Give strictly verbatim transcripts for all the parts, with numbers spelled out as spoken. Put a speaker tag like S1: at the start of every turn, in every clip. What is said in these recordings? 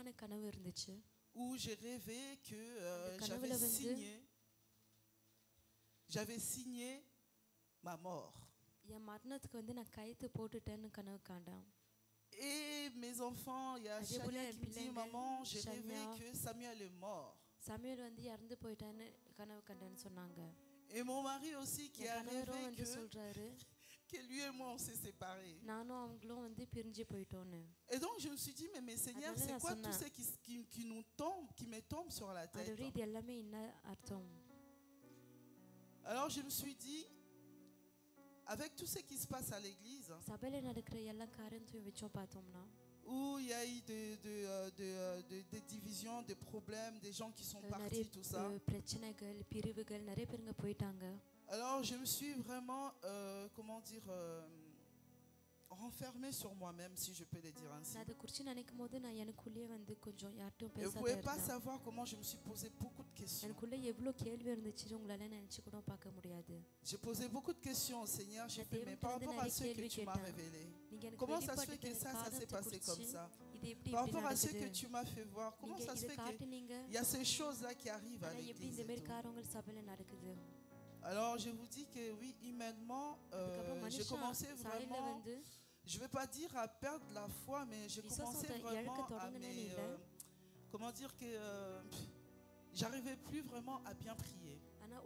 S1: où j'ai rêvé que euh, j'avais signé, j'avais signé ma mort. Et mes enfants, il y a Chania qui me dit, maman, j'ai rêvé que Samuel est mort. Et mon mari aussi qui a rêvé que, que lui et moi on s'est séparés. Et donc je me suis dit, mais mes seigneurs, c'est quoi tout ce qui, qui, qui nous tombe, qui me tombe sur la tête? Alors je me suis dit, avec tout ce qui se passe à l'église, où il y a eu des de, de, de, de divisions, des problèmes, des gens qui sont partis, tout ça. Alors je me suis vraiment, euh, comment dire, euh, renfermé sur moi-même, si je peux le dire ainsi. Et vous ne pouvez pas savoir comment je me suis posé beaucoup de questions. J'ai posé beaucoup de questions au Seigneur. J'ai fait, mais par rapport à ce que tu m'as révélé, comment ça se fait que ça, ça s'est passé comme ça? Par rapport à ce que tu m'as fait voir, comment ça se fait qu'il y a ces choses-là qui arrivent à l'église? Alors je vous dis que oui, humainement, euh, j'ai commencé vraiment, je ne vais pas dire à perdre la foi, mais j'ai commencé vraiment à me, euh, comment dire que euh, j'arrivais plus vraiment à bien prier.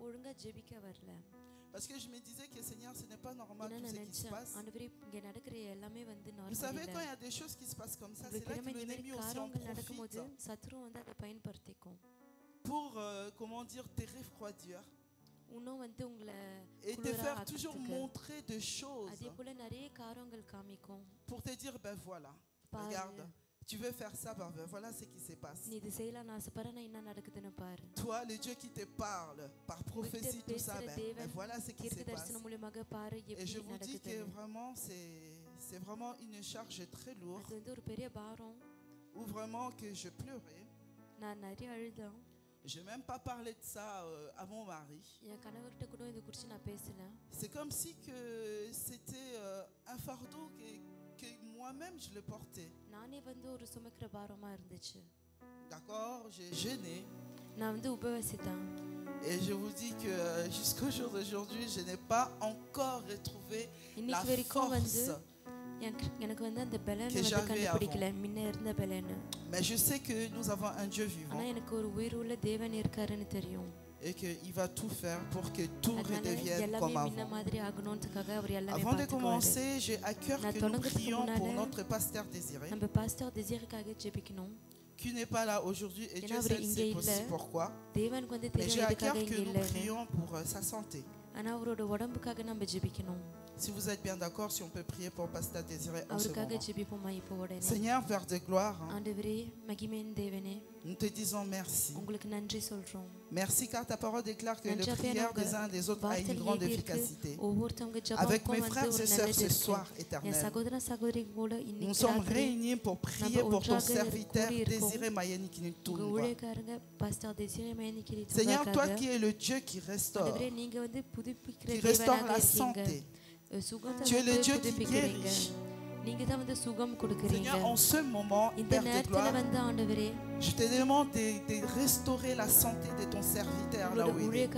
S1: Parce que je me disais que Seigneur, ce n'est pas normal tout ce qui se passe. Vous savez, quand il y a des choses qui se passent comme ça, c'est là que l'ennemi aussi en profite pour, euh, comment dire, te refroidir. Et te faire toujours montrer des choses pour te dire, ben voilà, regarde, tu veux faire ça, ben voilà ce qui se passe. Toi, le Dieu qui te parle par prophétie, tout ça, ben, ben voilà ce qui se passe. Et je vous dis que vraiment, c'est vraiment une charge très lourde, où vraiment que je pleurais. Je n'ai même pas parlé de ça euh, à mon mari. C'est comme si que c'était euh, un fardeau que, que moi-même je le portais. D'accord, j'ai jeûné. Et je vous dis que euh, jusqu'au jour d'aujourd'hui, je n'ai pas encore retrouvé la force que j'avais avant. Mais je sais que nous avons un Dieu vivant et qu'il va tout faire pour que tout redevienne comme avant. Avant de commencer, j'ai à cœur que nous prions pour notre pasteur Désiré, qui n'est pas là aujourd'hui et Dieu seul sait aussi pourquoi. Mais j'ai à cœur que nous prions pour euh, sa santé. Si vous êtes bien d'accord, si on peut prier pour Pasteur Désiré en ce moment. Seigneur, vers de gloire, nous te disons merci. Merci car ta parole déclare que les prières des uns et des autres a une grande efficacité. Avec mes frères et sœurs ce soir, éternel, nous sommes réunis pour prier pour ton serviteur Désiré Mayeni Kinitungwa. Seigneur, toi qui es le Dieu qui restaure, qui restaure la santé, tu es le Dieu qui guérit. Seigneur, en ce moment, Père de gloire, je te demande de, de restaurer la santé de ton serviteur là où il est.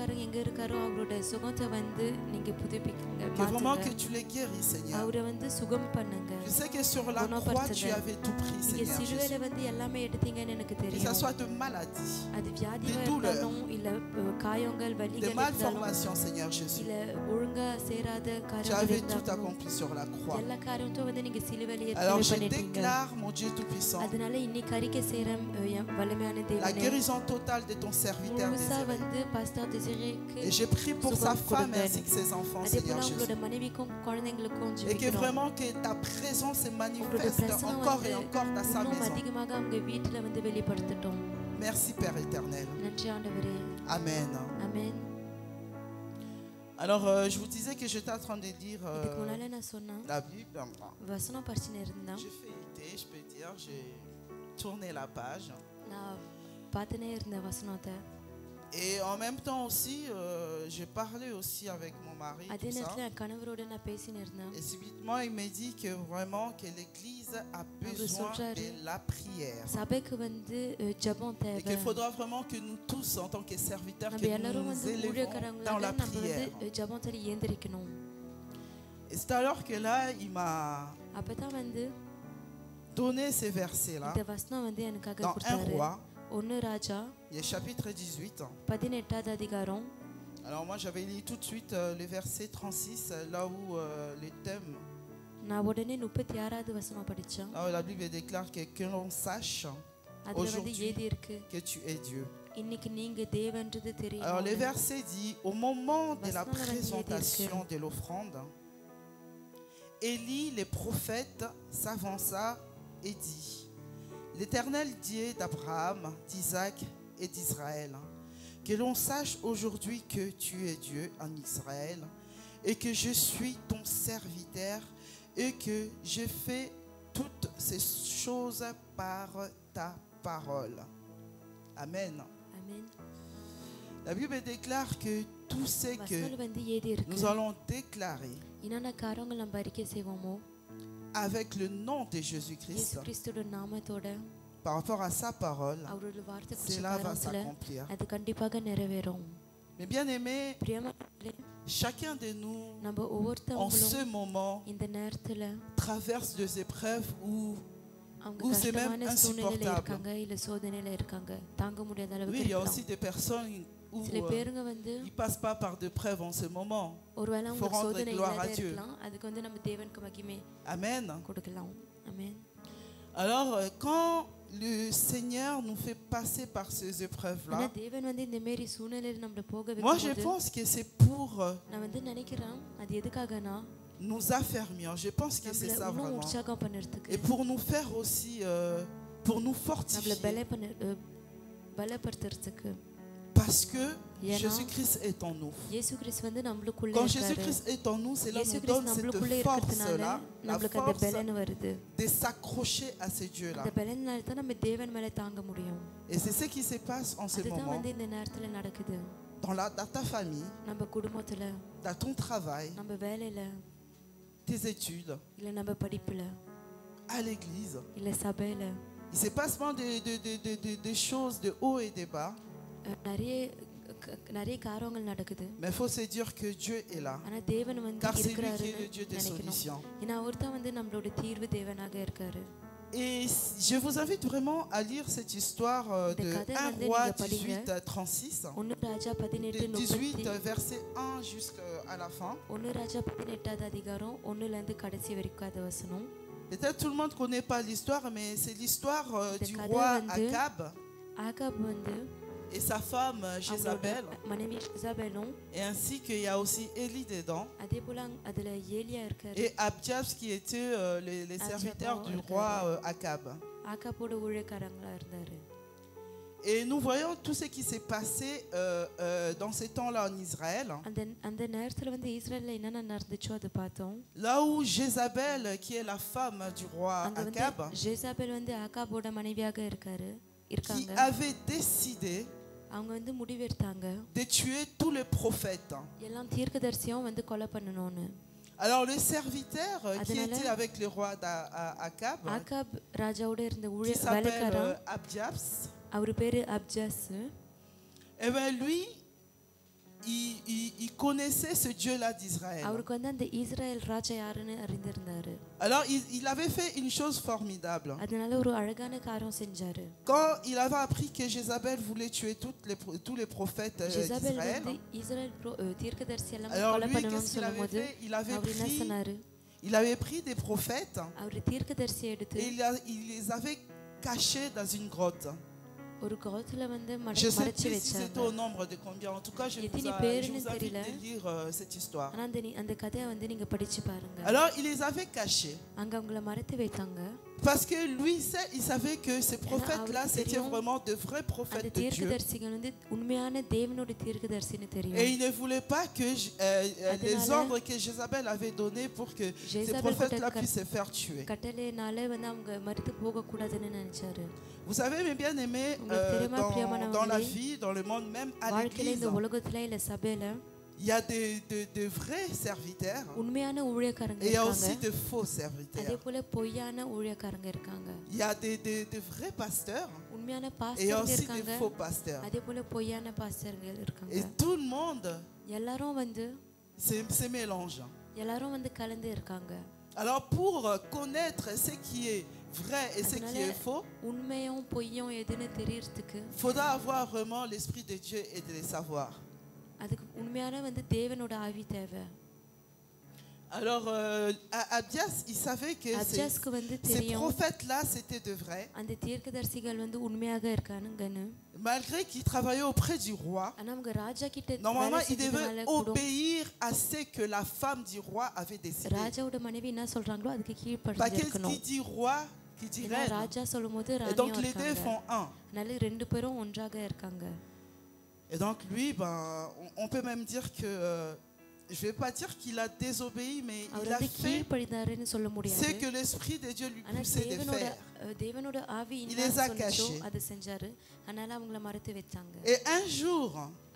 S1: Que vraiment que tu les guéris, Seigneur. Je sais que sur la croix, tu avais tout pris, Seigneur Jésus. Que ce soit de maladies, de douleurs, de malformations, Seigneur Jésus. Tu avais tout accompli sur la croix. Alors je déclare, mon Dieu Tout-Puissant, la guérison totale de ton serviteur Désiré. Et je prie pour sa femme ainsi que ses enfants, Seigneur Jésus. Et que vraiment que ta présence se manifeste encore et encore dans sa maison. Merci Père éternel. Amen.
S2: Amen.
S1: Alors euh, je vous disais que j'étais en train de lire euh, la Bible. J'ai feuilleté, je peux dire, j'ai tourné la page. Et en même temps aussi, euh, j'ai parlé aussi avec mon mari. Tout ça. Et subitement, il m'a dit que vraiment que l'Église a besoin de la prière. Et qu'il faudra vraiment que nous tous, en tant que serviteurs, que nous nous élevons dans la prière. Et c'est alors que là, il m'a donné ces versets-là dans un roi. Il y a chapitre dix-huit. Alors moi j'avais lu tout de suite euh, le verset trente-six, là où euh, le thème, là où la Bible déclare que, que l'on sache aujourd'hui que tu es Dieu. Alors le verset dit, au moment de la présentation de l'offrande, Élie le prophète s'avança et dit, l'Éternel Dieu d'Abraham, d'Isaac et d'Israël, que l'on sache aujourd'hui que tu es Dieu en Israël et que je suis ton serviteur et que je fais toutes ces choses par ta parole. Amen. Amen. La Bible déclare que tout ce que nous allons déclarer avec le nom de Jésus-Christ, par rapport à sa parole, cela va s'accomplir. Mais bien aimé, chacun de nous, en ce moment, traverse des épreuves où, où c'est même insupportable. Oui, il y a aussi des personnes où euh, ils ne passent pas par de preuves en ce moment. Il faut rendre gloire à Dieu. Amen. Amen. Alors, quand le Seigneur nous fait passer par ces épreuves-là, moi je pense que c'est pour nous affermir. Je pense que c'est ça vraiment. Et pour nous faire aussi, euh, pour nous fortifier. Parce que Jésus-Christ est en nous. Quand Jésus-Christ est en nous, c'est là nous donne cette force-là, la force de s'accrocher à ce Dieu-là. Et c'est ce qui se passe en ce moment. Dans, la, dans ta famille, dans ton travail, tes études, à l'église. Il se passe pas des de, de, de, de choses de haut et de bas. Mais il faut se dire que Dieu est là. Car c'est lui qui est le Dieu des solutions. Et je vous invite vraiment à lire cette histoire de un roi dix-huit, trente-six. De dix-huit, verset un jusqu'à la fin. Peut-être tout le monde ne connaît pas l'histoire, mais c'est l'histoire euh, du roi Akab et sa femme Jézabel. Et ainsi qu'il y a aussi Élie dedans. Et Abdias qui était euh, les, les serviteurs du roi euh, Akab. Et nous voyons tout ce qui s'est passé euh, euh, dans ces temps-là en Israël. Là où Jézabel, qui est la femme du roi Akab, qui avait décidé de tuer tous les prophètes. Alors le serviteur qui était avec le roi d'Akab, qui s'appelle euh, Abdias, et bien lui, il, il, il connaissait ce Dieu-là d'Israël. Alors il, il avait fait une chose formidable. Quand il avait appris que Jézabel voulait tuer toutes les, tous les prophètes euh, d'Israël, alors lui, qu'est-ce qu'il avait fait? Il avait pris, il avait pris des prophètes et il, a, il les avait cachés dans une grotte. Je ne sais pas si c'était au nombre de combien. En tout cas, je vous, a, je vous invite à lire euh, cette histoire. Alors, il les avait cachés Parce que lui, il savait que ces prophètes-là, c'était vraiment de vrais prophètes de Dieu. Et il ne voulait pas que euh, les ordres que Jézabel avait donnés pour que ces prophètes-là puissent se faire tuer. Vous savez, mes bien-aimés, euh, dans, dans la vie, dans le monde, même à l'église, il y a de, de, de vrais serviteurs et il y a aussi de faux serviteurs. Il y a de, de, de vrais pasteurs et il y a aussi de faux pasteurs. Et tout le monde se mélange. Alors pour connaître ce qui est vrai et ce qui est faux, il faudra avoir vraiment l'Esprit de Dieu et de le savoir. Alors, euh, Abdias, il savait que ces, ces prophètes-là, c'était de vrai. Malgré qu'il travaillait auprès du roi, normalement, il devait obéir à ce que la femme du roi avait décidé. Pas qu'est-ce qui dit roi, qui dit reine. Et donc, les deux font un. Et donc lui, ben, on peut même dire que, euh, je ne vais pas dire qu'il a désobéi, mais il a fait ce que l'Esprit de Dieu lui poussait de faire. Il les a cachés. Et un jour,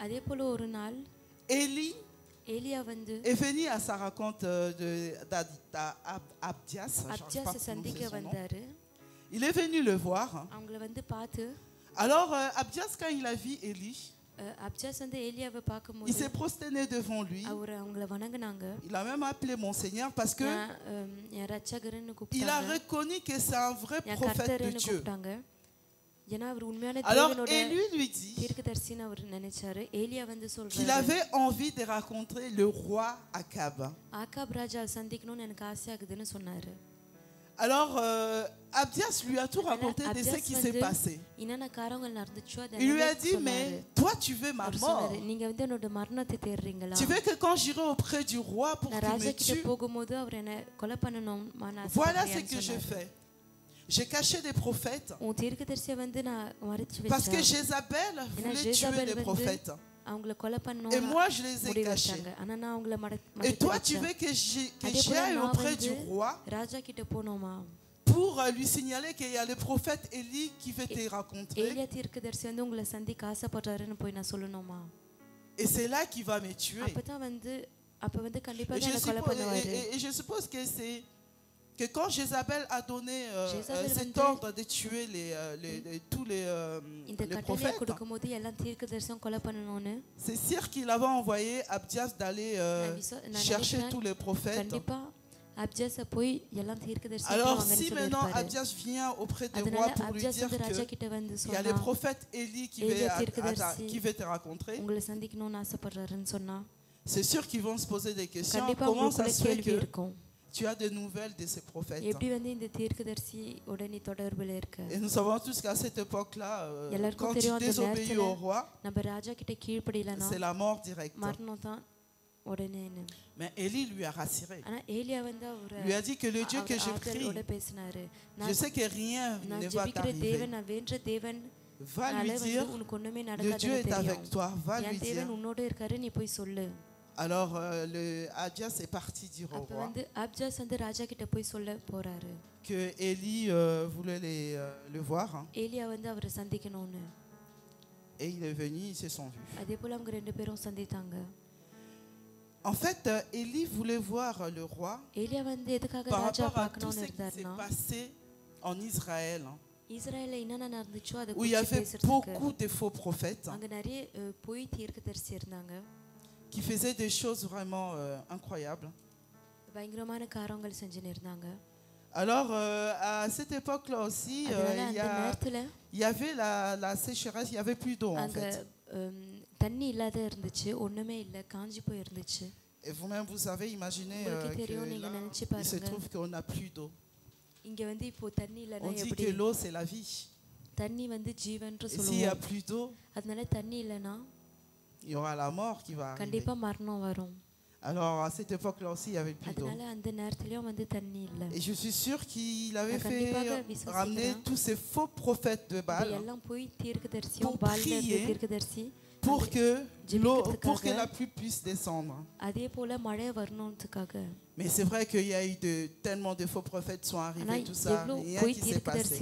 S1: Élie est venu à sa rencontre d'Abdias. Il est venu le voir. Alors, euh, Abdias, quand il a vu Élie, il s'est prosterné devant lui. Il a même appelé mon Seigneur parce que il a reconnu que c'est un vrai prophète de Dieu. Alors Élie lui dit qu'il avait envie de rencontrer le roi Akab. Alors, euh, Abdias lui a tout raconté de ce qui s'est passé. Il lui a dit, mais toi tu veux ma mort. Tu veux que quand j'irai auprès du roi pour qu'il me tue, voilà ce que je fais. J'ai caché des prophètes parce que Jézabel voulait tuer les prophètes. Et moi je les ai cachés. Et toi tu veux que j'aille auprès du roi pour lui signaler qu'il y a le prophète Élie qui veut te rencontrer. Et c'est là qu'il va me tuer. Et je suppose, et, et, et je suppose que c'est que quand Jézabel a donné euh, euh, cet ordre de tuer les, euh, les, les, tous les, euh, les prophètes, c'est sûr qu'il avait envoyé Abdias d'aller euh, chercher tous les prophètes. Alors si maintenant Abdias vient auprès du roi pour lui dire qu'il y a le prophète Élie qui veut, à, à, qui veut te rencontrer, c'est sûr qu'ils vont se poser des questions. Comment ça se fait que tu as des nouvelles de ces prophètes? Et nous savons tous qu'à cette époque-là, euh, quand tu désobéis au roi, c'est la mort directe. Mais Élie lui a rassuré. Lui a dit que le Dieu que je prie, je sais que rien ne va t'arriver. Va lui dire, le Dieu est avec toi. Va lui dire. Alors euh, le Abdias est parti dire au roi que Élie euh, voulait les, euh, le voir. Hein. Et il est venu, ils se sont vus. En fait, euh, Élie voulait voir le roi par rapport à tout ce qui s'est passé en Israël. Hein, où il y avait beaucoup de faux prophètes qui faisaient des choses vraiment euh, incroyables. Alors, euh, à cette époque-là aussi, euh, il, y a, il y avait la, la sécheresse, il n'y avait plus d'eau en fait. Et vous-même, vous avez imaginé euh, que là, il se trouve qu'on n'a plus d'eau. On dit que l'eau, c'est la vie. Et s'il n'y a plus d'eau, il y aura la mort qui va arriver.
S2: Alors à cette époque-là aussi, il n'y avait plus d'eau. Et je suis sûre qu'il avait fait ramener tous ces faux prophètes de Baal pour prier pour que l'eau, pour que la pluie puisse descendre. Mais c'est vrai qu'il y a eu de, tellement de faux prophètes qui sont arrivés, tout ça, il y a qui s'est passé.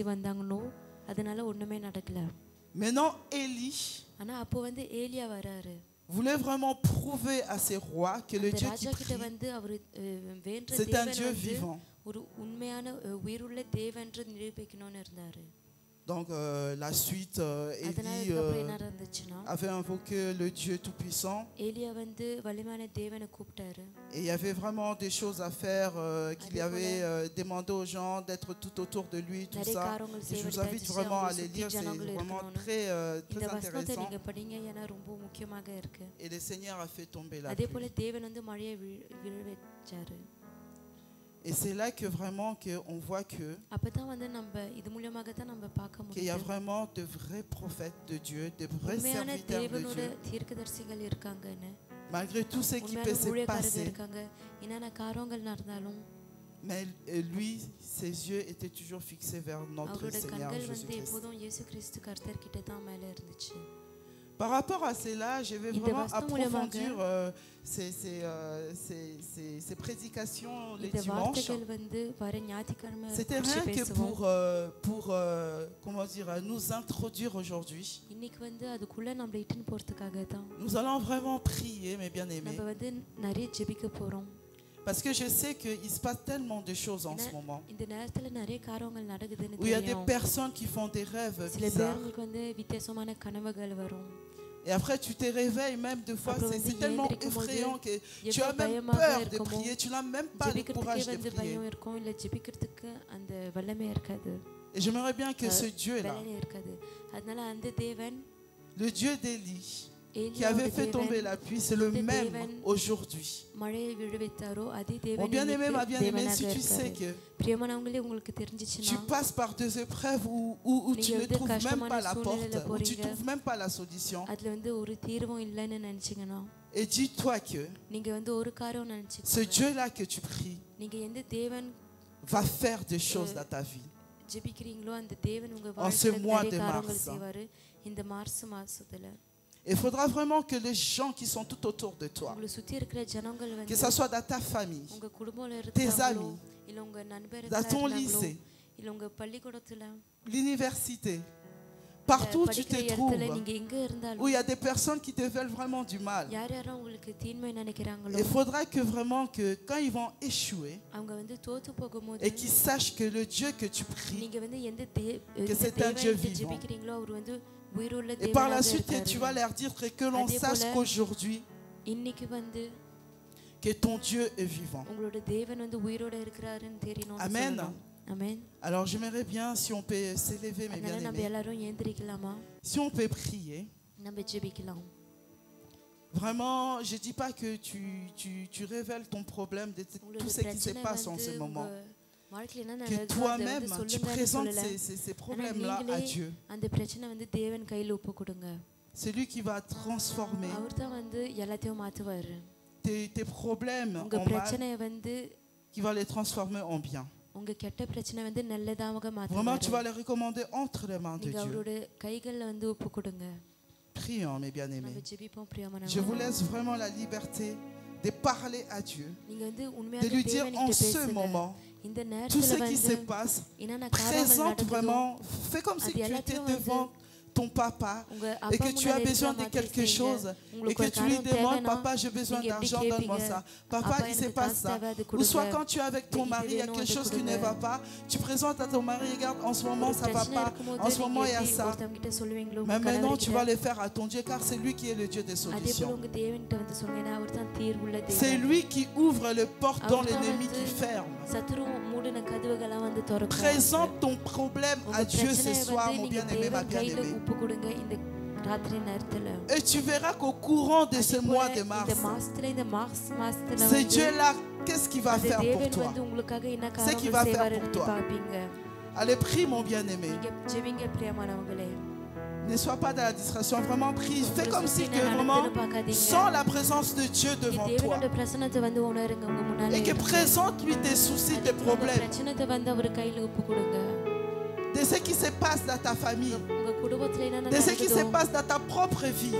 S2: Maintenant, Élie voulait vraiment prouver à ses rois que le Dieu qui prie, c'est un Dieu vivant. Donc euh, la suite, euh, Élie euh, avait invoqué le Dieu Tout-Puissant. Et il y avait vraiment des choses à faire, euh, qu'il avait euh, demandé aux gens d'être tout autour de lui, tout ça. Et je vous invite vraiment à les lire, c'est vraiment très, euh, très intéressant. Et le Seigneur a fait tomber la pluie. Et c'est là que vraiment que on voit que qu'il y a vraiment de vrais prophètes de Dieu, de vrais serviteurs de Dieu. Malgré tout ce qui peut se passer, mais lui, ses yeux étaient toujours fixés vers notre Seigneur Jésus-Christ. Par rapport à cela, je vais vraiment approfondir euh, ces, ces, euh, ces, ces, ces prédications les dimanches. C'était rien que pour, euh, pour euh, comment dire, nous introduire aujourd'hui. Nous allons vraiment prier, mes bien-aimés. Parce que je sais qu'il se passe tellement de choses en ce moment. Où il y a des personnes qui font des rêves bizarres. Et après tu te réveilles même deux fois, c'est tellement effrayant que tu as même peur de prier, tu n'as même pas le courage de prier. Et j'aimerais bien que ce Dieu-là, le Dieu d'Élie, qui avait fait tomber la pluie, c'est le même aujourd'hui. Mon bien-aimé, ma bien-aimée, si tu sais que tu passes par des épreuves où, où, où tu ne trouves même pas la porte, où tu ne trouves même pas la solution, et dis-toi que ce Dieu-là que tu pries va faire des choses dans ta vie. En ce mois de mars. Il faudra vraiment que les gens qui sont tout autour de toi, que ce soit dans ta famille, tes amis, dans ton lycée, l'université, partout où tu te trouves, où il y a des personnes qui te veulent vraiment du mal, il faudra que vraiment que quand ils vont échouer et qu'ils sachent que le Dieu que tu pries, que c'est un Dieu vivant. Et par la suite, tu vas leur dire que, que l'on sache qu'aujourd'hui, que ton Dieu est vivant. Amen. Amen. Alors j'aimerais bien si on peut s'élever, mes bien-aimés. Si on peut prier. Vraiment, je ne dis pas que tu, tu, tu révèles ton problème de tout ce qui se passe en ce moment. Que toi-même, tu présentes ces, ces, ces problèmes-là à Dieu. C'est lui qui va transformer tes, tes problèmes en mal, qui va les transformer en bien. Vraiment, tu vas les recommander entre les mains de Dieu. Prions, mes bien-aimés. Je vous laisse vraiment la liberté de parler à Dieu, de lui dire en ce moment tout ce qui se passe, présente vraiment, fais comme si tu étais devant ton papa et que tu as besoin de quelque chose et que tu lui demandes, papa, j'ai besoin d'argent, donne-moi ça. Papa, il se passe ça. Ou soit quand tu es avec ton mari, il y a quelque chose qui ne va pas, tu présentes à ton mari, regarde, en ce moment ça ne va pas, en ce moment il y a ça. Mais maintenant tu vas le faire à ton Dieu car c'est lui qui est le Dieu des solutions. C'est lui qui ouvre les portes dont l'ennemi qui ferme. Présente ton problème à Dieu ce soir, mon bien-aimé, ma bien-aimée. Et tu verras qu'au courant de ce mois de mars, ce Dieu-là, qu'est-ce qu'il va faire pour toi? Ce qu'il va faire pour toi. Allez, prie, mon bien-aimé. Ne sois pas dans la distraction, vraiment prie. Fais comme si que vraiment sens la présence de Dieu devant toi. Et que présente-lui tes soucis, tes problèmes. De ce qui se passe dans ta famille. De ce qui se passe dans ta propre vie.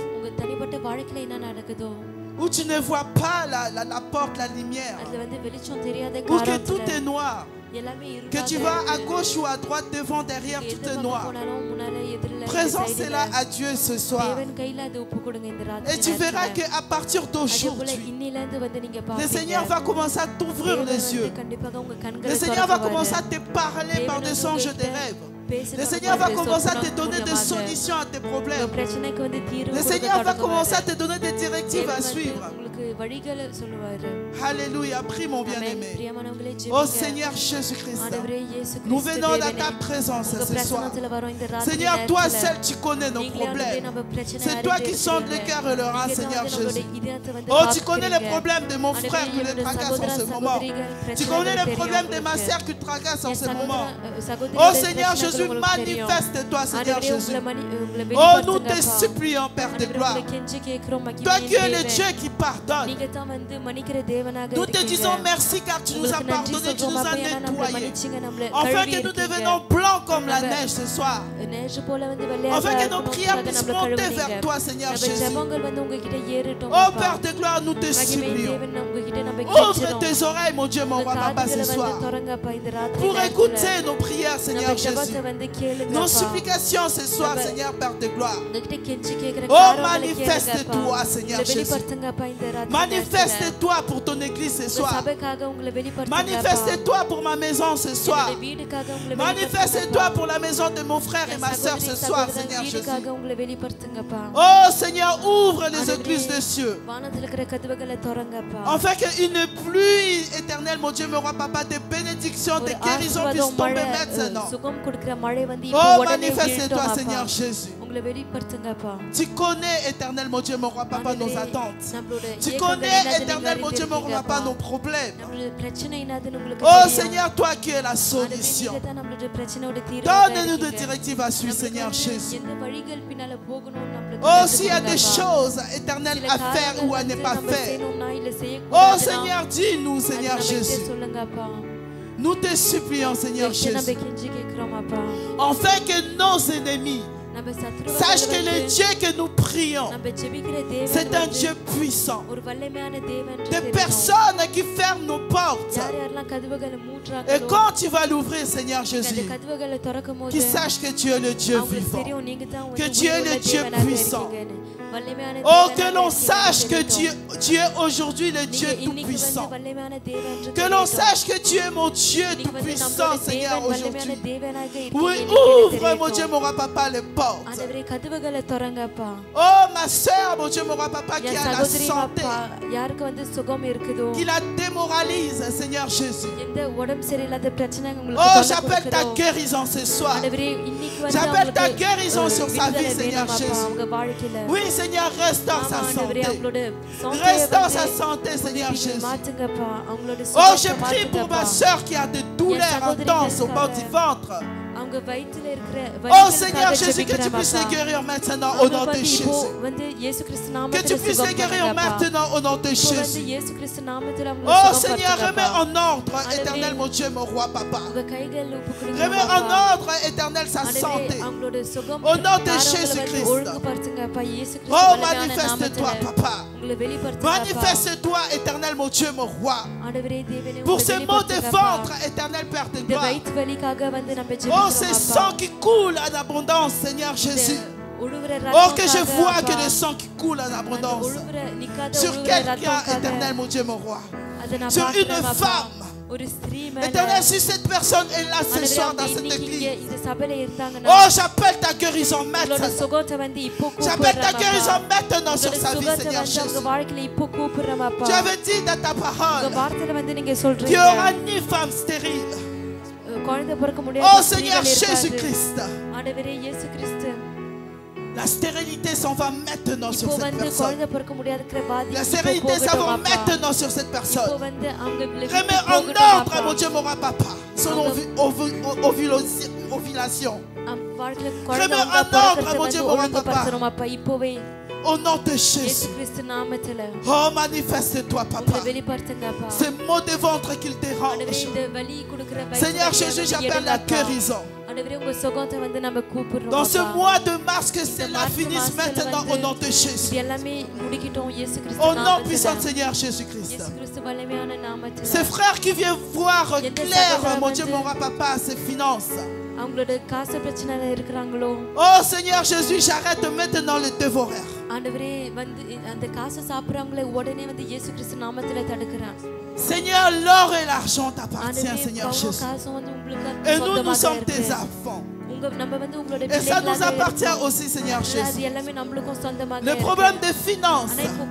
S2: Où tu ne vois pas la, la, la porte, la lumière. Où que tout est noir. Que tu vas à gauche ou à droite, devant, derrière, tout est noir. Présente cela à Dieu ce soir. Et tu verras qu'à partir d'aujourd'hui, le Seigneur va commencer à t'ouvrir les yeux. Le Seigneur va commencer à te parler par des songes, des rêves. Le Seigneur va commencer à te donner des solutions à tes problèmes. Le Seigneur va commencer à te donner des directives à suivre. Alléluia, prie mon bien-aimé. Oh Seigneur Jésus-Christ, nous venons dans ta présence ce soir. Seigneur, toi seul tu connais nos problèmes. C'est toi qui sondes le cœur et le rein, Seigneur Jésus. Oh, tu connais les problèmes de mon frère qui le tracasse en ce moment. Tu connais les problèmes de ma sœur qui le tracasse en ce moment. Oh Seigneur Jésus, manifeste-toi, Seigneur Jésus. Oh, nous te supplions, Père de gloire. Toi qui es le Dieu qui pardonne. Nous te disons merci car tu nous as pardonné, tu nous as nettoyés. Afin que nous devenions blancs comme la neige ce soir. Afin que nos prières puissent monter vers toi, Seigneur Jésus. Oh Père de gloire, nous te supplions. Ouvre tes oreilles, mon Dieu, mon roi, papa, ce soir. Pour écouter nos prières, Seigneur Jésus. Nos supplications ce soir, Seigneur, Père de gloire. Oh, manifeste-toi, Seigneur Jésus. Manifeste-toi pour ton église ce soir. Manifeste-toi pour ma maison ce soir. Manifeste-toi pour la maison de mon frère et ma soeur ce soir, Seigneur Jésus. Oh Seigneur, ouvre les églises des cieux. Afin qu'une pluie éternelle, mon Dieu, mon roi, papa, de bénédictions, de guérisons puissent tomber maintenant. Oh, manifeste-toi, Seigneur Jésus. Tu connais, éternel, mon Dieu, mon roi, papa, nos attentes. Tu connais, éternel, mon Dieu, mon roi, papa, nos problèmes. Oh, Seigneur, toi qui es la solution. Donne-nous des directives à suivre, Seigneur Jésus. Oh, s'il y a des choses éternelles à faire ou à ne pas faire. Oh, Seigneur, dis-nous, Seigneur Jésus. Nous te supplions, Seigneur Jésus. Afin que nos ennemis sachent que le Dieu que nous prions, c'est un Dieu puissant. Des personnes qui ferment nos portes. Et quand tu vas l'ouvrir, Seigneur Jésus, qu'ils sachent que tu es le Dieu vivant, que tu es le Dieu puissant. Oh, que l'on sache que tu, tu es aujourd'hui le Dieu tout-puissant. Que l'on sache que tu es mon Dieu tout-puissant, Seigneur, aujourd'hui. Oui, ouvre, mon Dieu, mon roi papa, les portes. Oh, ma soeur, mon Dieu, mon roi papa, qui a la santé, qui la démoralise, Seigneur Jésus. Oh, j'appelle ta guérison ce soir. J'appelle ta guérison sur sa vie, Seigneur Jésus. Oui, Seigneur, restaure sa santé. Restaure sa santé, Seigneur Jésus. Oh, je prie pour ma soeur qui a des douleurs intenses au bord du ventre. Oh Seigneur Jésus, que tu puisses les guérir maintenant au nom de Jésus. Que tu puisses les guérir maintenant au nom de Jésus. Oh Seigneur, remets en ordre, éternel mon Dieu, mon roi, papa. Remets en ordre, éternel, sa santé. Au nom de Jésus-Christ. Oh, manifeste-toi, papa. Manifeste-toi, éternel mon Dieu, mon roi. Pour ces maux de ventre, éternel Père de gloire. Oh, c'est sang qui coule en abondance, Seigneur Jésus. Oh, que je vois que le sang qui coule en abondance sur quelqu'un, éternel mon Dieu, mon roi. Sur une femme. Éternel, si cette personne est là ce soir dans cette église, oh, j'appelle ta guérison maintenant. J'appelle ta guérison maintenant sur sa vie, Seigneur Jésus. Tu avais dit dans ta parole qu'il n'y aura ni femme stérile. Oh Seigneur Jésus-Christ, la stérilité s'en va maintenant sur cette personne. La stérilité s'en va maintenant sur cette personne. Remets en ordre, mon Dieu, mon roi, papa, son ovulation. Remets un ordre, mon Dieu, mon papa. Au nom de Jésus. Oh, manifeste-toi, papa. Ces maux de ventre qu'il dérange. Seigneur Jésus, j'appelle la guérison. Dans ce mois de mars, que cela finisse maintenant au nom de Jésus. Au nom puissant de Seigneur Jésus-Christ. Ces frères qui viennent voir clair, mon Dieu, mon papa, ses finances. Oh Seigneur Jésus, j'arrête maintenant le dévoreur. Seigneur, l'or et l'argent t'appartiennent, Seigneur Jésus. Et nous, nous sommes tes enfants. Et ça nous appartient aussi, Seigneur Jésus. Le problème des finances.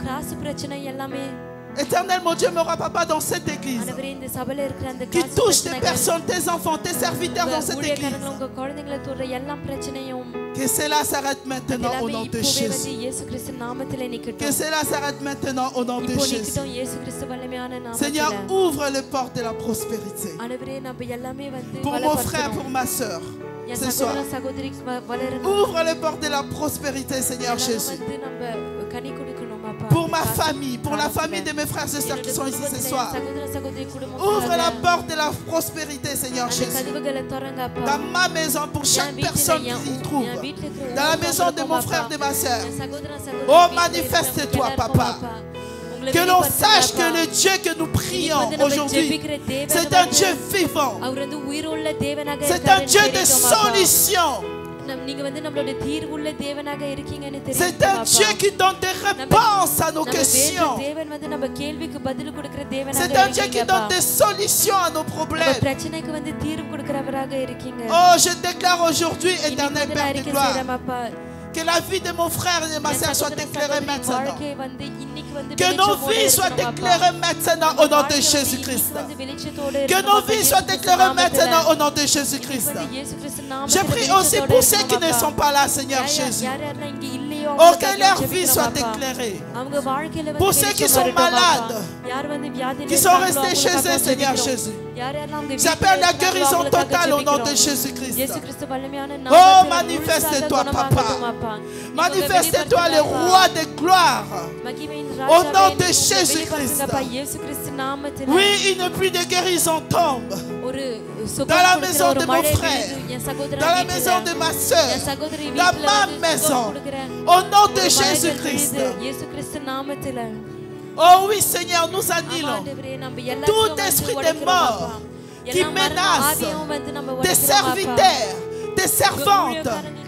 S2: Éternel, mon Dieu, me papa dans cette église qui touche tes personnes, tes enfants, tes serviteurs dans cette église. Que cela s'arrête maintenant au nom de Jésus. Que cela s'arrête maintenant au nom de Jésus. Seigneur, ouvre les portes de la prospérité pour mon frère, pour ma soeur. Ce soir, ouvre les portes de la prospérité, Seigneur Jésus. Pour ma famille, pour la famille de mes frères et sœurs qui sont ici ce soir. Ouvre la porte de la prospérité, Seigneur Jésus. Dans ma maison, pour chaque personne qui y trouve. Dans la maison de mon frère, de ma sœur. Oh, manifeste-toi, papa. Que l'on sache que le Dieu que nous prions aujourd'hui, c'est un Dieu vivant. C'est un Dieu de solutions. C'est un Dieu qui donne des réponses à nos questions. C'est un Dieu qui donne des solutions à nos problèmes. Oh, je déclare aujourd'hui, éternel Père de gloire, que la vie de mon frère et de ma soeur soit éclairée maintenant. Que nos vies soient éclairées maintenant au nom de Jésus-Christ. Que nos vies soient éclairées maintenant au nom de Jésus-Christ. Je prie aussi pour ceux qui ne sont pas là, Seigneur Jésus. Oh, que leur vie soit éclairée. Pour ceux qui sont malades, qui sont restés chez eux, Seigneur Jésus. J'appelle la guérison totale au nom de Jésus-Christ. Oh, manifeste-toi, papa. Manifeste-toi, le roi de gloire. Au nom de Jésus-Christ. Oui, une pluie de guérison tombe. Dans la maison de mon frère, dans la maison de ma soeur, dans ma maison. Au nom de Jésus-Christ. Oh oui, Seigneur, nous annulons tout esprit de mort qui menace tes serviteurs, tes servantes,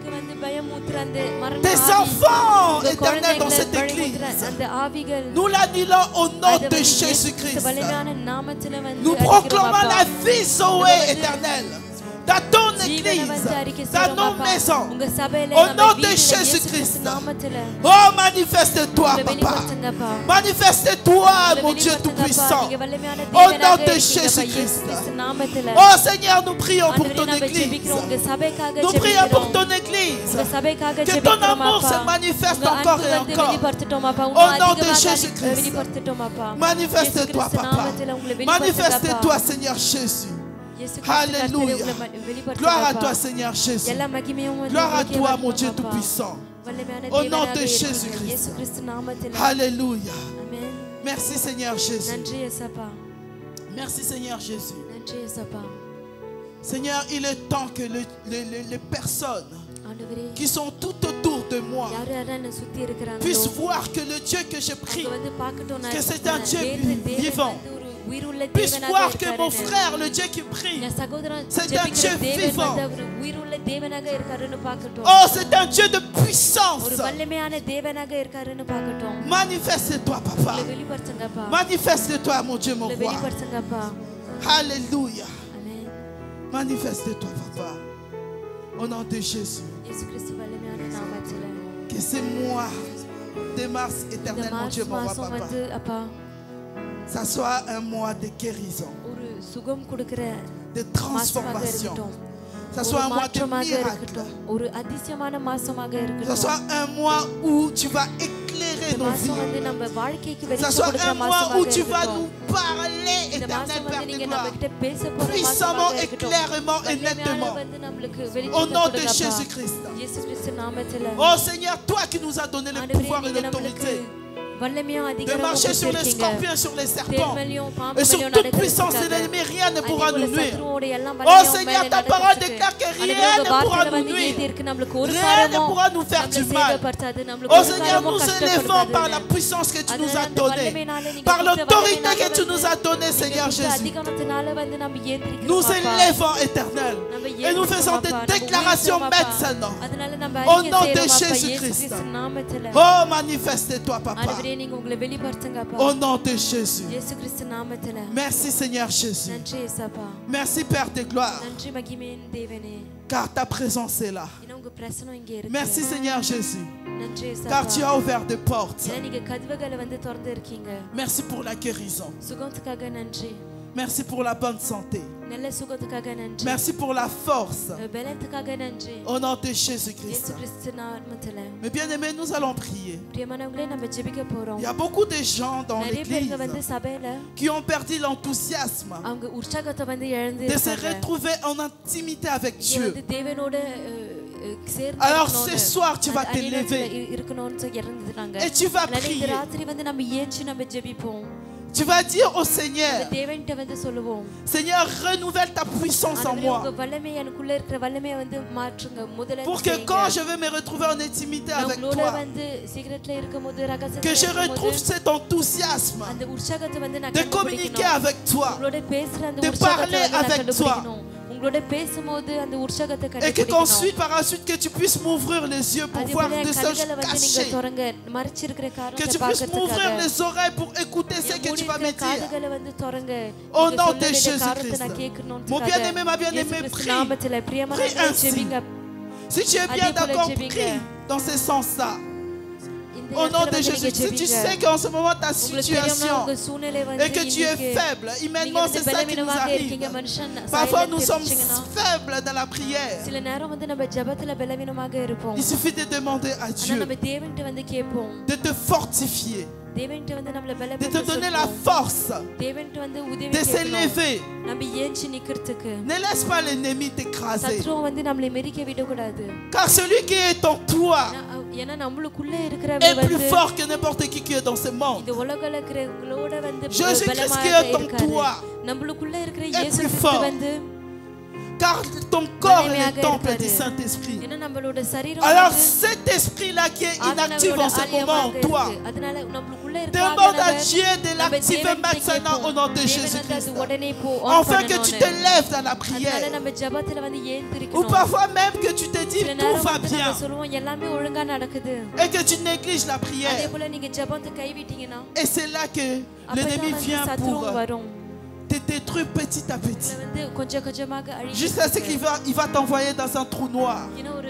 S2: tes enfants éternels dans cette église. Nous l'annulons au nom de Jésus-Christ. Nous proclamons la vie Zoé éternelle dans ton église, dans nos maisons, au nom de Jésus-Christ. Oh, manifeste-toi, papa. Manifeste-toi, mon Dieu Tout-Puissant, au nom de Jésus-Christ. Oh Seigneur, nous prions pour ton église. Nous prions pour ton église. Que ton amour se manifeste encore et encore. Au nom de Jésus-Christ. Manifeste-toi, papa. Manifeste-toi, Seigneur Jésus. Alléluia. Gloire à toi, Seigneur Jésus. Gloire à toi, mon Dieu Tout-Puissant. Au nom de Jésus-Christ. Alléluia. Merci, Seigneur Jésus. Merci, Seigneur Jésus. Seigneur, il est temps que le, les, les, les personnes qui sont tout autour de moi puissent voir que le Dieu que je prie, que c'est un Dieu vivant. Puisse voir que mon frère, le Dieu qui prie, c'est un Dieu vivant. Oh, c'est un Dieu de puissance. Manifeste-toi, papa. Manifeste-toi, mon Dieu, mon roi. Alléluia. Manifeste-toi, papa. Au nom de Jésus. Que ce mois de mars éternel, mon Dieu, mon roi, papa, ça soit un mois de guérison, de transformation. Ça soit un mois de miracle. Ça soit un mois où tu vas éclairer éclairer nos vies. Que ce soit un mois où tu vas nous parler, éternel Père de gloire, puissamment et clairement et nettement. Au nom de Jésus-Christ. Oh Seigneur, toi qui nous as donné le pouvoir et l'autorité de marcher sur les scorpions, sur les serpents et sur toute puissance de l'ennemi, rien ne pourra nous nuire. Oh Seigneur, ta parole déclare que rien ne pourra nous nuire, rien ne pourra nous faire du mal. Oh Seigneur, nous élevons par la puissance que tu nous as donnée, par l'autorité que tu nous as donnée, Seigneur Jésus. Nous élevons, Éternel, et nous faisons des déclarations maintenant au nom de Jésus-Christ. Oh, manifeste-toi, Papa. Au nom de Jésus. Merci Seigneur Jésus. Merci Père de gloire. Car ta présence est là. Merci Seigneur Jésus. Car tu as ouvert des portes. Merci pour la guérison. Merci pour la bonne santé. Merci pour la force. Au nom de Jésus-Christ. Mais bien aimés, nous allons prier. Il y a beaucoup de gens dans l'église qui ont perdu l'enthousiasme de se retrouver en intimité avec Dieu. Alors ce soir, tu vas te lever et tu vas prier. Tu vas dire au Seigneur, Seigneur, renouvelle ta puissance en moi. Pour que quand je vais me retrouver en intimité avec toi, que je retrouve cet enthousiasme de communiquer avec toi, de parler avec toi. Et que qu'ensuite, par la suite, que tu puisses m'ouvrir les yeux pour voir des choses cachées. Que tu puisses m'ouvrir les oreilles pour écouter ce que tu vas me dire. Au nom de Jésus-Christ. Mon bien-aimé, ma bien-aimée, prie. Prie ainsi. Si tu es bien d'accord, prie dans ce sens-là. Au nom de Jésus, si tu sais qu'en ce moment ta situation et que tu es faible, immédiatement c'est ça qui nous arrive. Parfois nous sommes faibles dans la prière. Il suffit de demander à Dieu de te fortifier, de te donner la force de s'élever. Ne laisse pas l'ennemi t'écraser. Car celui qui est en toi est plus fort que n'importe qui qui est dans ce monde. Jésus-Christ qui est en toi est plus fort. Car ton corps est le temple du Saint-Esprit. Alors cet esprit-là qui est inactif en ce moment en toi, demande à Dieu de l'activer maintenant au nom de Jésus-Christ. Afin que tu te lèves dans la prière. Ou parfois même que tu te dis tout va bien. Et que tu négliges la prière. Et c'est là que l'ennemi vient pour te détruire petit à petit. Jusqu'à ce qu'il va, il va t'envoyer dans un trou noir.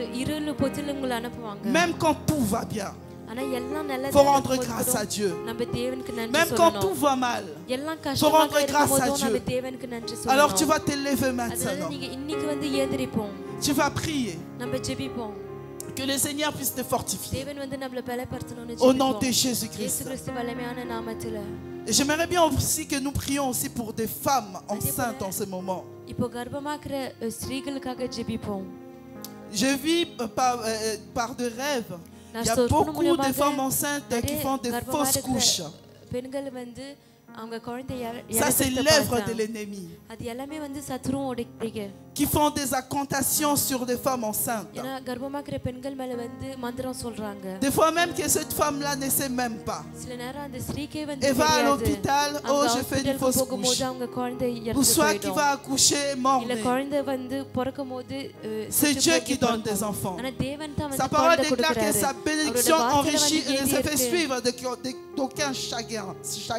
S2: Même quand tout va bien, il faut rendre grâce à Dieu. Même quand tout va mal, il faut rendre grâce à Dieu. Alors tu vas te lever maintenant. Tu vas prier. Que le Seigneur puisse te fortifier. Au nom de Jésus-Christ. Et j'aimerais bien aussi que nous prions aussi pour des femmes enceintes en ce moment. Je vis par, euh, par de rêves. Il y a beaucoup de femmes enceintes qui font des fausses couches. Ça, c'est l'œuvre de l'ennemi. Qui font des incantations sur des femmes enceintes. Des fois même que cette femme-là ne sait même pas. Elle va à l'hôpital, oh je fais une fausse couche. Ou soit qui va accoucher mort. C'est Dieu qui donne des enfants. Sa parole déclare que sa bénédiction enrichit et ne se fait suivre d'aucun chagrin.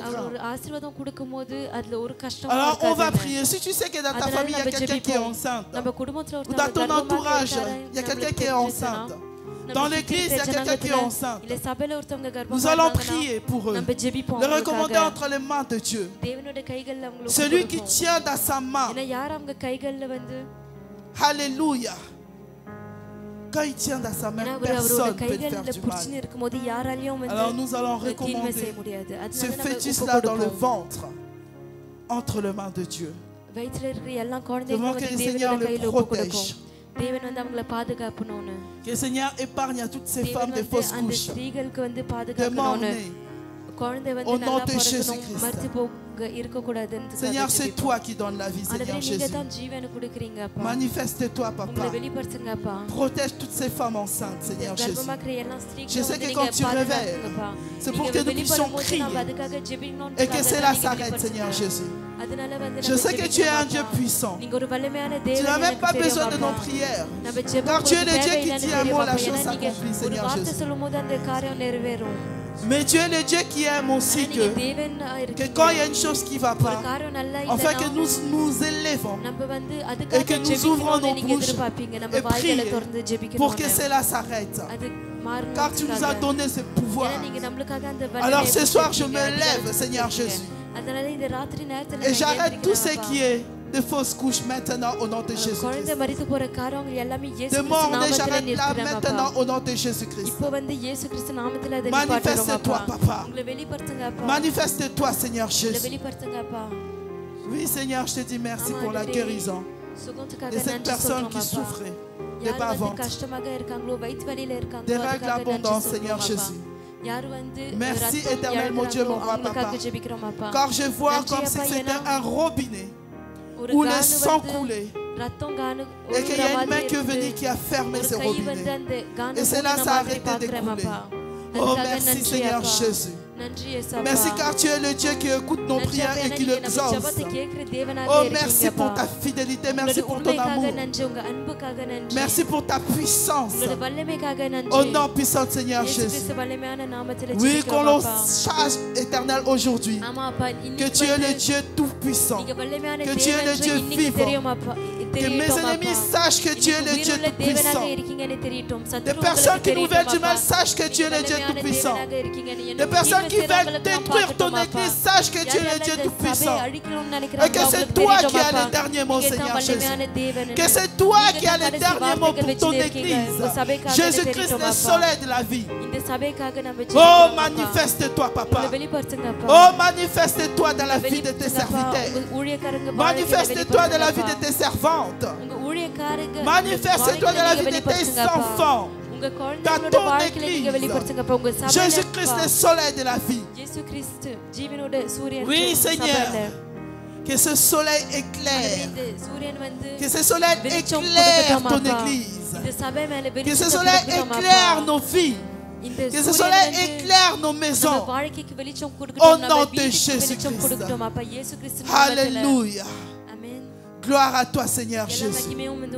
S2: Alors on va prier. Si tu sais que dans ta famille il y a quelqu'un qui est enceinte, ou dans ton entourage il y a quelqu'un qui est enceinte, dans l'église il y a quelqu'un qui est enceinte, nous allons prier pour eux, le recommander entre les mains de Dieu. Celui qui tient dans sa main, alléluia, quand il tient dans sa main, personne ne peut te faire du mal. Alors nous allons recommander ce fœtus-là dans le ventre, entre les mains de Dieu. Devant que le Seigneur le protège. Que le Seigneur épargne à toutes ces femmes de fausses couches, de mort-nés. Au nom de Jésus-Christ. Seigneur, c'est toi qui donnes la vie, Seigneur Jésus. Manifeste-toi, Papa. Protège toutes ces femmes enceintes, Seigneur Jésus. Je sais que quand tu réveilles, c'est pour que nous puissions crier et que cela s'arrête, Seigneur Jésus. Je sais que tu es un Dieu puissant. Tu n'as même pas besoin de nos prières. Car tu es le Dieu qui dit un mot, la chose s'accomplit, Seigneur Jésus. Mais tu es le Dieu qui aime aussi que, que quand il y a une chose qui ne va pas, enfin que nous nous élevons et que nous ouvrons nos bouches et prions pour que cela s'arrête. Car tu nous as donné ce pouvoir. Alors ce soir je me lève, Seigneur Jésus. Et j'arrête tout ce qui est de fausses couches maintenant au nom de Jésus-Christ. De mort-nés, j'arrête là maintenant au nom de Jésus-Christ. Manifeste-toi, Papa. Manifeste-toi, Seigneur Jésus. Oui, Seigneur, je te dis merci pour la guérison de cette personne qui souffrait de bas-ventre, des règles d'abondance, Seigneur Jésus. Merci, éternel mon Dieu, mon roi, Papa. Car je vois comme si c'était un robinet où le sang coulait et qu'il y a une main qui est venue qui a fermé ce robinet. Et cela s'est arrêté de couler. Oh, merci Seigneur Jésus. Merci car tu es le Dieu qui écoute nos prières et qui les exauce. Oh, merci pour ta fidélité, merci pour ton amour. Merci pour ta puissance. Au nom puissant de Seigneur Jésus. Oui, qu'on le sache éternel aujourd'hui. Que tu es le Dieu tout-puissant. Que tu es le Dieu vivant. Que mes ennemis sachent que tu es le Dieu tout-puissant. Des personnes qui nous veulent du mal sachent que tu es le Dieu tout-puissant. Des personnes qui veulent détruire ton église, sache que tu es le Dieu tout-puissant. Et que c'est toi qui as le dernier mot, Seigneur Jésus. Que c'est toi qui as le dernier mot pour ton église. Jésus-Christ, le soleil de la vie. Oh, manifeste-toi, Papa. Oh, manifeste-toi dans la vie de tes serviteurs. Manifeste-toi dans la vie de tes servantes. Manifeste-toi dans la vie de tes enfants. Dans ton église, Jésus-Christ, le soleil de la vie. Oui, Seigneur, que ce soleil éclaire, que ce soleil éclaire ton église, que ce soleil éclaire nos vies, que ce soleil éclaire nos maisons. Au nom de Jésus-Christ. Alléluia. Gloire à toi, Seigneur Jésus.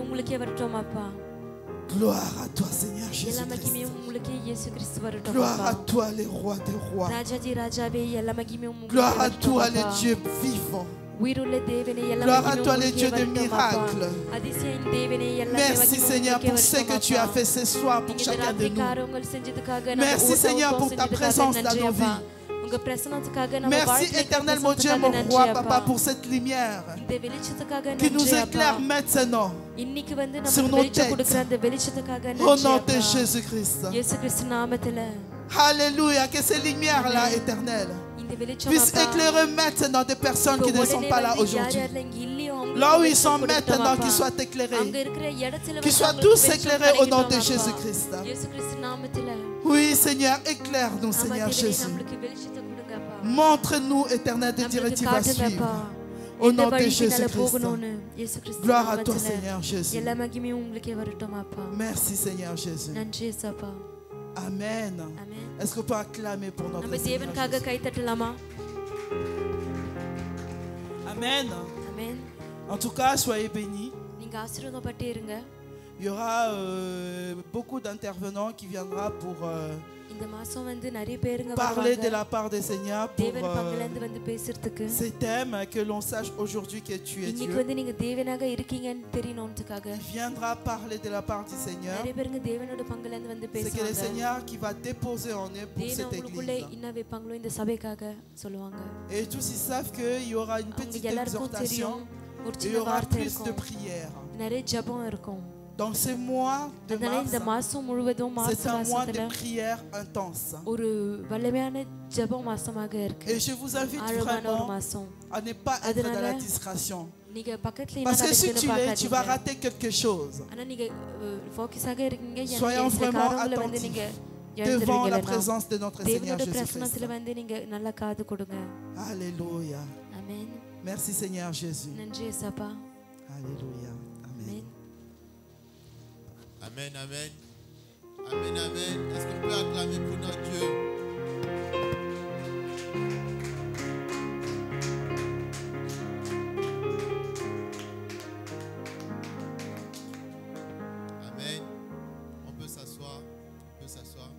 S2: Gloire à toi, Seigneur Jésus-Christ. Gloire à toi, le roi des rois. Gloire à toi, le Dieu vivant. Gloire à toi, le Dieu des miracles. Merci, Seigneur, pour ce que tu as fait ce soir pour chacun de nous. Merci, Seigneur, pour ta présence dans nos vies. Merci, éternel mon Dieu, mon roi, Papa, pour cette lumière qui nous éclaire maintenant sur nos têtes. Au nom de Jésus-Christ. Alléluia, que ces lumières-là, éternelles, puissent éclairer maintenant des personnes qui ne sont pas là aujourd'hui. Là où ils sont maintenant, qu'ils soient éclairés. Qu'ils soient tous éclairés au nom de Jésus-Christ. Oui, Seigneur, éclaire-nous, Seigneur Jésus. Montre-nous, éternel, des directives à suivre. Au nom de Jésus-Christ. Gloire à toi, Seigneur Jésus. Merci, Seigneur Jésus. Amen. Est-ce qu'on peut acclamer pour notre Seigneur Jésus? Amen. En tout cas, soyez bénis. Il y aura euh, beaucoup d'intervenants qui viendront pour euh, parler de la part du Seigneur pour euh, ces thèmes, que l'on sache aujourd'hui que tu es Dieu. Il viendra parler de la part du Seigneur. C'est que le Seigneur qui va déposer en eux pour cette église. Et tous ils savent qu'il y aura une petite exhortation et il y aura plus de prières. Dans ce mois de mars, c'est un mois de prière intense. Et je vous invite vraiment à ne pas être dans la distraction. Parce que si tu l'es, tu vas rater quelque chose. Soyons vraiment attentifs devant la présence de notre Seigneur Jésus-Christ. Alléluia. Merci Seigneur Jésus. Alléluia. Amen.
S3: Amen, amen. Amen, amen. Est-ce qu'on peut acclamer pour notre Dieu? Amen. On peut s'asseoir. On peut s'asseoir.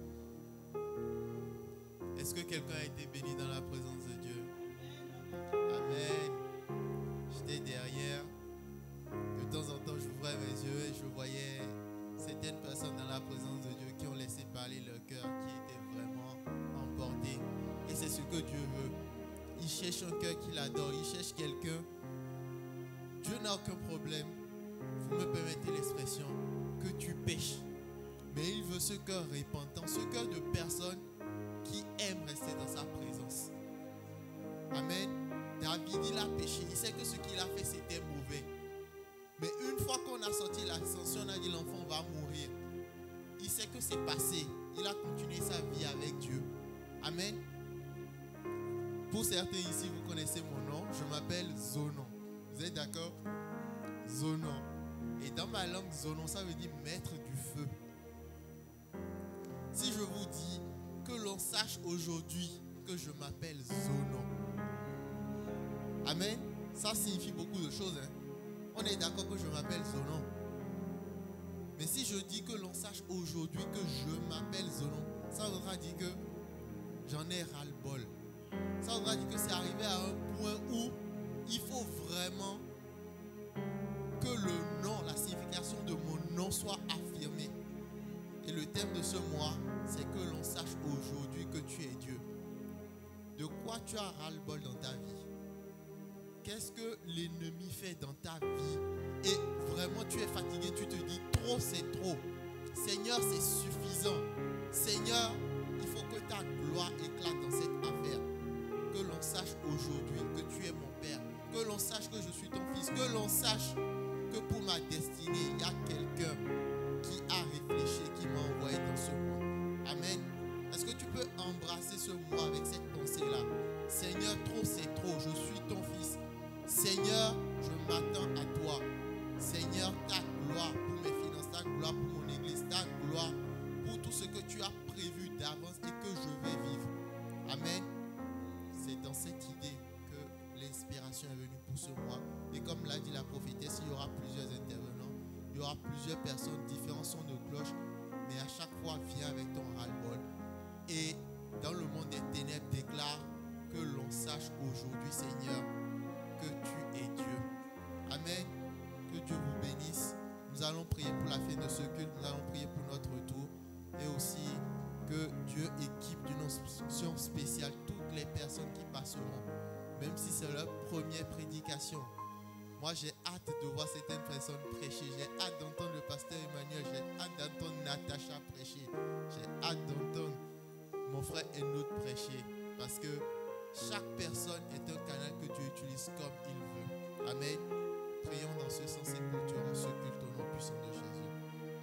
S3: Est-ce que quelqu'un a été béni dans la présence de Dieu? Amen. J'étais derrière. De temps en temps, j'ouvrais mes yeux et je voyais certaines personnes dans la présence de Dieu qui ont laissé parler leur cœur, qui étaient vraiment emportés. Et c'est ce que Dieu veut. Il cherche un cœur qu'il adore. Il cherche quelqu'un. Dieu n'a aucun problème, vous me permettez l'expression, que tu pêches. Mais il veut ce cœur repentant, ce cœur de personnes qui aiment rester dans sa présence. Amen. David, il a péché. Il sait que ce qu'il a fait, c'était mauvais. Mais une fois qu'on a sorti l'ascension, on a dit l'enfant va mourir. Il sait que c'est passé. Il a continué sa vie avec Dieu. Amen. Pour certains ici, vous connaissez mon nom. Je m'appelle Zonon. Vous êtes d'accord? Zonon. Et dans ma langue, Zonon, ça veut dire maître du feu. Si je vous dis que l'on sache aujourd'hui que je m'appelle Zonon. Amen. Ça signifie beaucoup de choses. Hein? On est d'accord que je m'appelle Zonon. Mais si je dis que l'on sache aujourd'hui que je m'appelle Zonon, ça voudra dire que j'en ai ras-le-bol. Ça voudra dire que c'est arrivé à un point où il faut vraiment que le nom, la signification de mon nom soit affirmée. Et le thème de ce mois, c'est que l'on sache aujourd'hui que tu es Dieu. De quoi tu as ras-le-bol dans ta vie? Qu'est-ce que l'ennemi fait dans ta vie? Et vraiment tu es fatigué, tu te dis trop c'est trop. Seigneur, c'est suffisant. Seigneur, il faut que ta gloire éclate dans cette affaire. Que l'on sache aujourd'hui que tu es mon Père. Que l'on sache que je suis ton fils. Que l'on sache que pour ma destinée, il y a quelqu'un qui a réfléchi, qui m'a envoyé dans ce monde. Amen. Est-ce que tu peux embrasser ce mois avec cette pensée-là? Seigneur, trop c'est trop. Je suis ton fils. Seigneur, je m'attends à toi. Seigneur, ta gloire pour mes finances, ta gloire pour mon église, ta gloire pour tout ce que tu as prévu d'avance et que je vais vivre. Amen. C'est dans cette idée que l'inspiration est venue pour ce mois. Et comme l'a dit la prophétesse, il y aura plusieurs intervenants, il y aura plusieurs personnes, différents sons de cloche, mais à chaque fois, viens avec ton ras-le-bol. Et dans le monde des ténèbres, déclare que l'on sache aujourd'hui, Seigneur, que tu es Dieu. Amen. Que Dieu vous bénisse. Nous allons prier pour la fin de ce culte. Nous allons prier pour notre retour. Et aussi que Dieu équipe d'une onction spéciale toutes les personnes qui passeront. Même si c'est leur première prédication. Moi, j'ai hâte de voir certaines personnes prêcher. J'ai hâte d'entendre le pasteur Emmanuel. J'ai hâte d'entendre Natacha prêcher. J'ai hâte d'entendre mon frère Enoch prêcher. Parce que chaque personne est un canal que Dieu utilise comme il veut. Amen. Prions dans ce sens et clôturons ce culte au nom puissant de Jésus.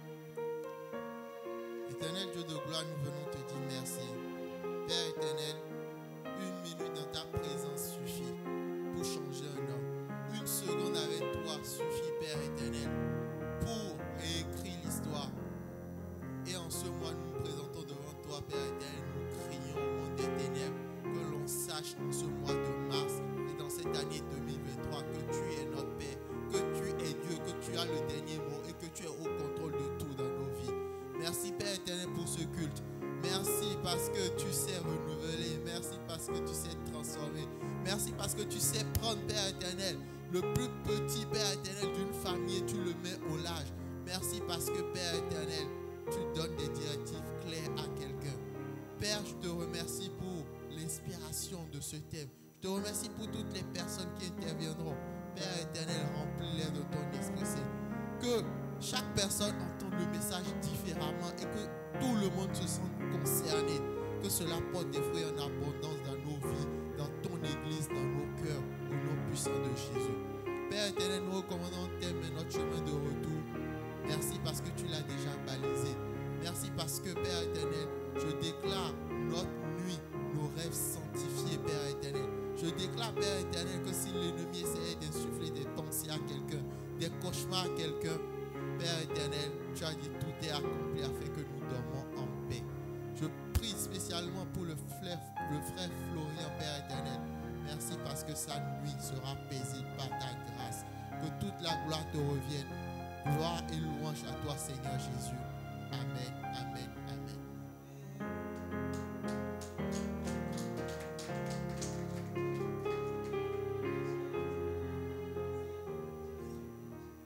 S3: Éternel Dieu de gloire, nous venons te dire merci. Père éternel, une minute dans ta présence suffit pour changer un homme. Une seconde avec toi suffit, Père éternel, pour réécrire l'histoire. Et en ce mois, nous nous présentons devant toi, Père éternel, nous crions au monde des ténèbres. Que l'on sache en ce mois de mars et dans cette année deux mille vingt-trois que tu es notre Père, que tu es Dieu, que tu as le dernier mot et que tu es au contrôle de tout dans nos vies. Merci Père éternel pour ce culte. Merci parce que tu sais renouveler. Merci parce que tu sais transformer. Merci parce que tu sais prendre, Père éternel, le plus petit, Père éternel, d'une famille et tu le mets au large. Merci parce que, Père éternel, tu donnes des directives claires à quelqu'un. Père, je te remercie pour l'inspiration de ce thème. Je te remercie pour toutes les personnes qui interviendront. Père éternel, remplis-les de ton Esprit Saint. Que chaque personne entende le message différemment et que tout le monde se sente concerné. Que cela porte des fruits en abondance dans nos vies, dans ton église, dans nos cœurs, au nom puissant de Jésus. Père éternel, nous recommandons thème notre chemin de retour. Merci parce que tu l'as déjà balisé. Merci parce que, Père éternel, je déclare notre nuit, nos rêves sanctifiés, Père éternel. Je déclare, Père éternel, que si l'ennemi essayait d'insuffler des pensées à quelqu'un, des cauchemars à quelqu'un, Père éternel, tu as dit tout est accompli afin que nous dormons en paix. Je prie spécialement pour le frère, le frère Florian, Père éternel. Merci parce que sa nuit sera paisible par ta grâce. Que toute la gloire te revienne. Gloire et louange à toi, Seigneur Jésus. Amen.